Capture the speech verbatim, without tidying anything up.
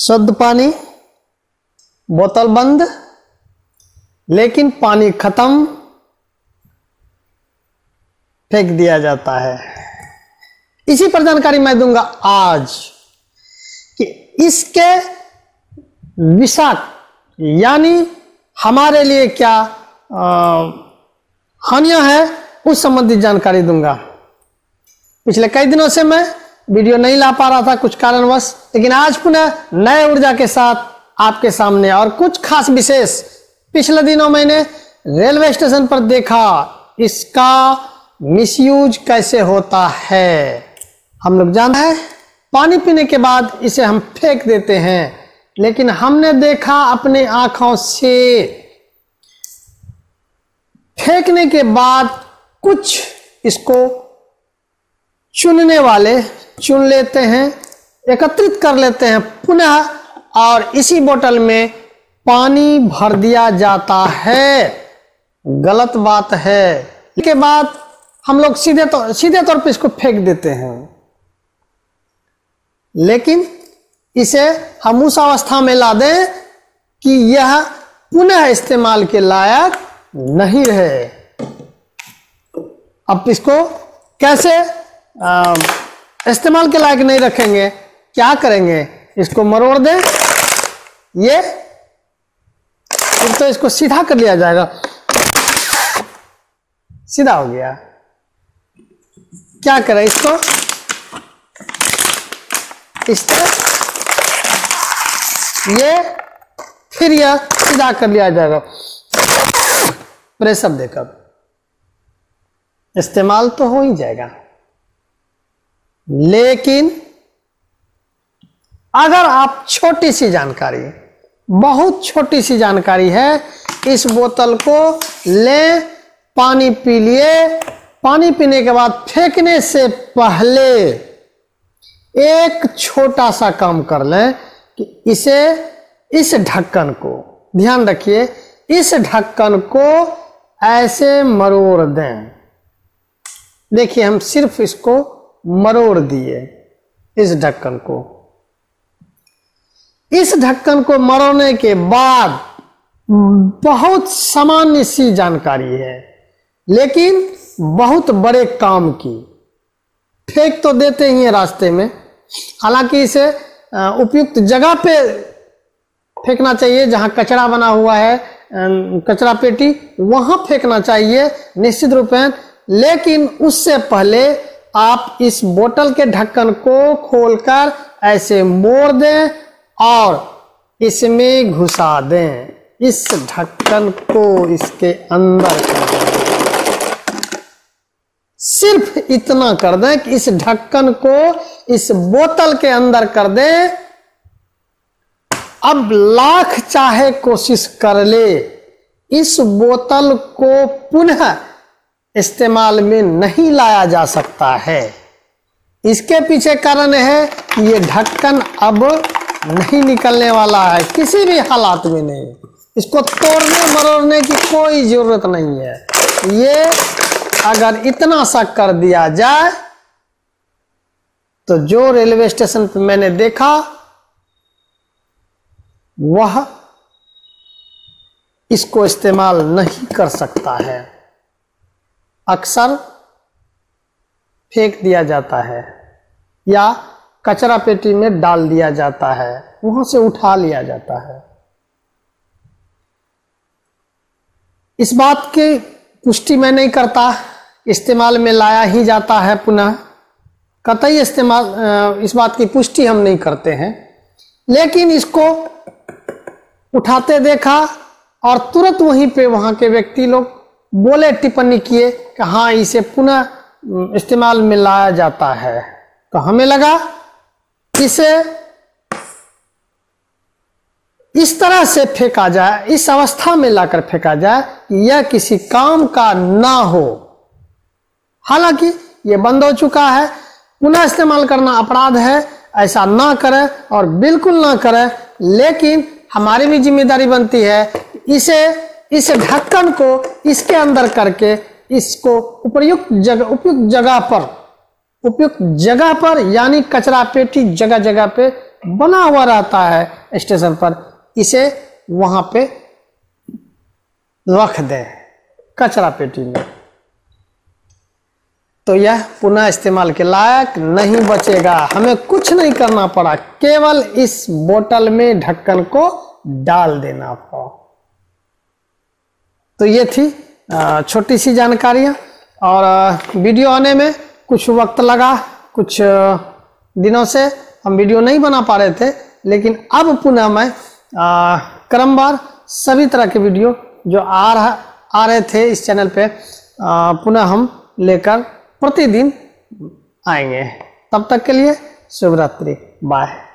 शुद्ध पानी, बोतल बंद, लेकिन पानी खत्म, फेंक दिया जाता है। इसी पर जानकारी मैं दूंगा आज कि इसके विषाक्त यानी हमारे लिए क्या हानियां हैं, उस संबंधित जानकारी दूंगा। पिछले कई दिनों से मैं वीडियो नहीं ला पा रहा था कुछ कारणवश, लेकिन आज पुनः नए ऊर्जा के साथ आपके सामने और कुछ खास विशेष। पिछले दिनों मैंने रेलवे स्टेशन पर देखा इसका मिसयूज कैसे होता है। हम लोग जानते हैं पानी पीने के बाद इसे हम फेंक देते हैं, लेकिन हमने देखा अपने आंखों से फेंकने के बाद कुछ इसको चुनने वाले चुन लेते हैं, एकत्रित कर लेते हैं पुनः, और इसी बोतल में पानी भर दिया जाता है। गलत बात है। इसके बाद हम लोग सीधे तो सीधे तौर पे इसको फेंक देते हैं, लेकिन इसे हम उस अवस्था में ला दें कि यह पुनः इस्तेमाल के लायक नहीं रहे। अब इसको कैसे आ, इस्तेमाल के लायक नहीं रखेंगे, क्या करेंगे? इसको मरोड़ दें, ये फिर तो इसको सीधा कर लिया जाएगा। सीधा हो गया। क्या करें इसको? इस तरह ये फिर यह सीधा कर लिया जाएगा प्रेशर देकर। इस्तेमाल तो हो ही जाएगा, लेकिन अगर आप छोटी सी जानकारी, बहुत छोटी सी जानकारी है, इस बोतल को लें, पानी पी लिए, पानी पीने के बाद फेंकने से पहले एक छोटा सा काम कर लें कि इसे, इस ढक्कन को, ध्यान रखिए, इस ढक्कन को ऐसे मरोड़ दें। देखिए हम सिर्फ इसको मरोड़ दिए, इस ढक्कन को। इस ढक्कन को मरोड़ने के बाद बहुत सामान्य सी जानकारी है, लेकिन बहुत बड़े काम की। फेंक तो देते ही हैं रास्ते में, हालांकि इसे उपयुक्त जगह पे फेंकना चाहिए, जहां कचरा बना हुआ है, कचरा पेटी, वहां फेंकना चाहिए निश्चित रूप में। लेकिन उससे पहले आप इस बोतल के ढक्कन को खोलकर ऐसे मोड़ दें और इसमें घुसा दें। इस ढक्कन को इसके अंदर कर दें। सिर्फ इतना कर दें कि इस ढक्कन को इस बोतल के अंदर कर दें। अब लाख चाहे कोशिश कर ले, इस बोतल को पुनः इस्तेमाल में नहीं लाया जा सकता है। इसके पीछे कारण है कि ये ढक्कन अब नहीं निकलने वाला है, किसी भी हालात में नहीं। इसको तोड़ने मरोड़ने की कोई जरूरत नहीं है। ये अगर इतना सा कर दिया जाए तो जो रेलवे स्टेशन पर मैंने देखा वह इसको इस्तेमाल नहीं कर सकता है। अक्सर फेंक दिया जाता है या कचरा पेटी में डाल दिया जाता है, वहां से उठा लिया जाता है। इस बात की पुष्टि मैं नहीं करता, इस्तेमाल में लाया ही जाता है पुनः, कतई इस्तेमाल, इस बात की पुष्टि हम नहीं करते हैं। लेकिन इसको उठाते देखा और तुरंत वहीं पे वहां के व्यक्ति लोग बोले, टिप्पणी किए कि हाँ इसे पुनः इस्तेमाल में लाया जाता है। तो हमें लगा इसे इस तरह से फेंका जाए, इस अवस्था में लाकर फेंका जाए कि यह किसी काम का ना हो। हालांकि यह बंद हो चुका है, पुनः इस्तेमाल करना अपराध है, ऐसा ना करें और बिल्कुल ना करें। लेकिन हमारी भी जिम्मेदारी बनती है इसे, इस ढक्कन को इसके अंदर करके इसको उपयुक्त जगह उपयुक्त जगह पर उपयुक्त जगह पर यानी कचरा पेटी जगह जगह पे बना हुआ रहता है स्टेशन पर, इसे वहां पे रख दें कचरा पेटी में, तो यह पुनः इस्तेमाल के लायक नहीं बचेगा। हमें कुछ नहीं करना पड़ा, केवल इस बोतल में ढक्कन को डाल देना पड़ा। तो ये थी छोटी सी जानकारियाँ, और वीडियो आने में कुछ वक्त लगा, कुछ दिनों से हम वीडियो नहीं बना पा रहे थे, लेकिन अब पुनः मैं क्रमवार सभी तरह के वीडियो जो आ रहा आ रहे थे इस चैनल पे आ, पुनः हम लेकर प्रतिदिन आएंगे। तब तक के लिए शुभ रात्रि, बाय।